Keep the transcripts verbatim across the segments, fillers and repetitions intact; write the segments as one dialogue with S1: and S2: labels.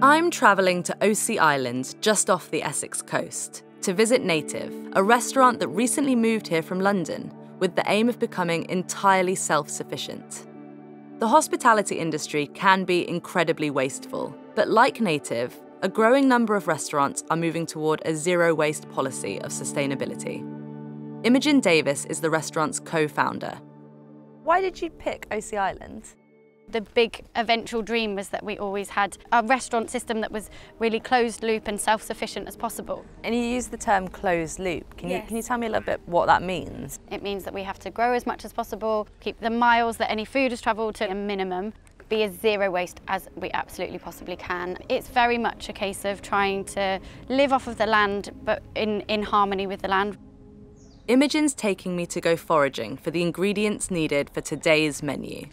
S1: I'm travelling to Osea Island, just off the Essex coast, to visit Native, a restaurant that recently moved here from London with the aim of becoming entirely self-sufficient. The hospitality industry can be incredibly wasteful, but like Native, a growing number of restaurants are moving toward a zero-waste policy of sustainability. Imogen Davis is the restaurant's co-founder. Why did you pick Osea Island?
S2: The big eventual dream was that we always had a restaurant system that was really closed loop and self-sufficient as possible.
S1: And you use the term closed loop. Can,
S2: yes.
S1: you, can you tell me a little bit what that means?
S2: It means that we have to grow as much as possible, keep the miles that any food has travelled to a minimum, be as zero waste as we absolutely possibly can. It's very much a case of trying to live off of the land, but in, in harmony with the land.
S1: Imogen's taking me to go foraging for the ingredients needed for today's menu.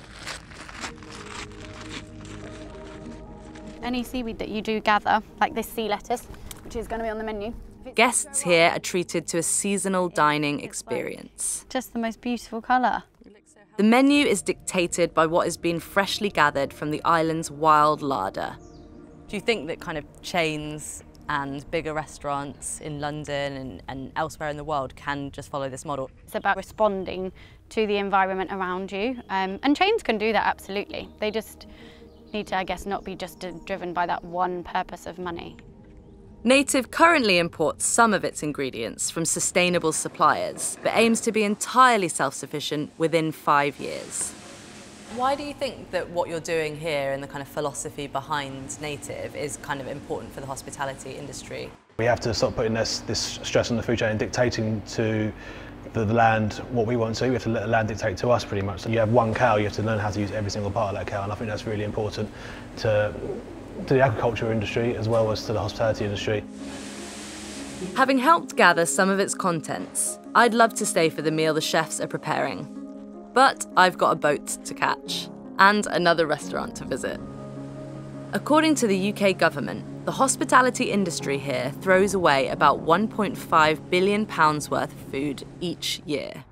S2: Any seaweed that you do gather, like this sea lettuce, which is going to be on the menu.
S1: Guests here are treated to a seasonal dining experience.
S2: Just the most beautiful colour.
S1: The menu is dictated by what has been freshly gathered from the island's wild larder. Do you think that kind of chains and bigger restaurants in London and, and elsewhere in the world can just follow this model?
S2: It's about responding to the environment around you, um, and chains can do that, absolutely. They just need to, I guess, not be just driven by that one purpose of money.
S1: Native currently imports some of its ingredients from sustainable suppliers, but aims to be entirely self-sufficient within five years. Why do you think that what you're doing here and the kind of philosophy behind Native is kind of important for the hospitality industry?
S3: We have to stop putting this, this stress on the food chain and dictating to the, the land what we want to. We have to let the land dictate to us pretty much. So you have one cow, you have to learn how to use every single part of that cow, and I think that's really important to, to the agriculture industry as well as to the hospitality industry.
S1: Having helped gather some of its contents, I'd love to stay for the meal the chefs are preparing. But I've got a boat to catch and another restaurant to visit. According to the U K government, the hospitality industry here throws away about one point five billion pounds worth of food each year.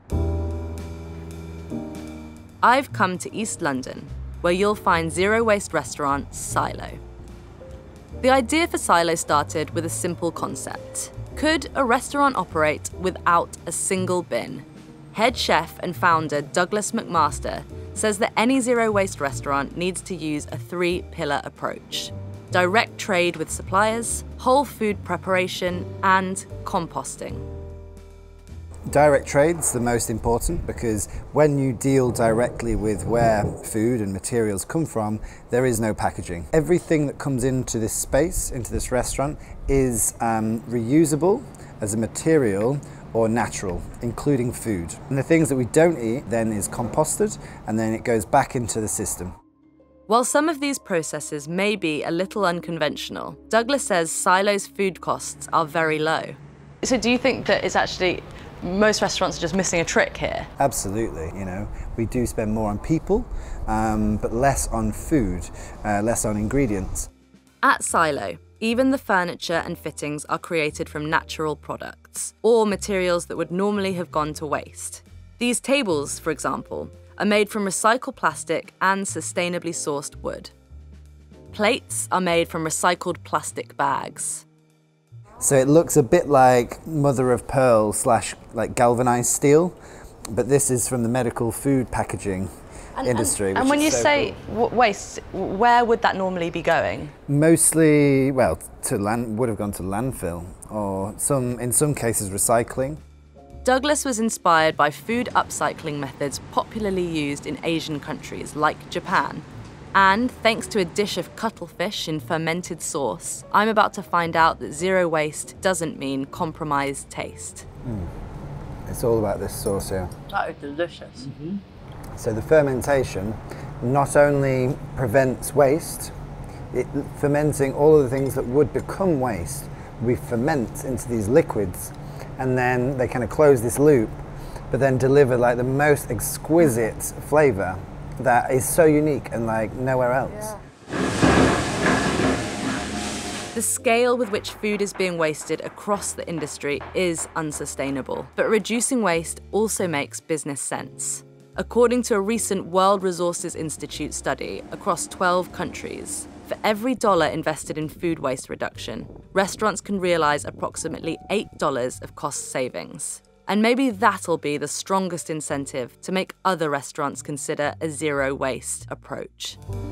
S1: I've come to East London, where you'll find zero-waste restaurant Silo. The idea for Silo started with a simple concept. Could a restaurant operate without a single bin? Head chef and founder Douglas McMaster says that any zero-waste restaurant needs to use a three-pillar approach: direct trade with suppliers, whole food preparation, and composting.
S4: Direct trade's the most important because when you deal directly with where food and materials come from, there is no packaging. Everything that comes into this space, into this restaurant, is um, reusable as a material or natural, including food. And the things that we don't eat then is composted, and then it goes back into the system.
S1: While some of these processes may be a little unconventional, Douglas says Silo's food costs are very low. So do you think that it's actually, most restaurants are just missing a trick here?
S4: Absolutely, you know, we do spend more on people, um, but less on food, uh, less on ingredients.
S1: At Silo, even the furniture and fittings are created from natural products, or materials that would normally have gone to waste. These tables, for example, are made from recycled plastic and sustainably sourced wood. Plates are made from recycled plastic bags.
S4: So it looks a bit like mother of pearl slash like galvanized steel, but this is from the medical food packaging
S1: And,
S4: industry.
S1: And, and when you
S4: so
S1: say
S4: cool.
S1: waste, where would that normally be going?
S4: Mostly, well, to land, would have gone to landfill, or some, in some cases, recycling.
S1: Douglas was inspired by food upcycling methods popularly used in Asian countries like Japan. And thanks to a dish of cuttlefish in fermented sauce, I'm about to find out that zero waste doesn't mean compromised taste.
S4: Mm. It's all about this sauce here.
S1: That is delicious.
S4: Mm-hmm. So the fermentation not only prevents waste, it, fermenting all of the things that would become waste, we ferment into these liquids, and then they kind of close this loop, but then deliver like the most exquisite flavour that is so unique and like nowhere else.
S1: Yeah. The scale with which food is being wasted across the industry is unsustainable, but reducing waste also makes business sense. According to a recent World Resources Institute study across twelve countries, For every dollar invested in food waste reduction, restaurants can realise approximately eight dollars of cost savings. And maybe that'll be the strongest incentive to make other restaurants consider a zero waste approach.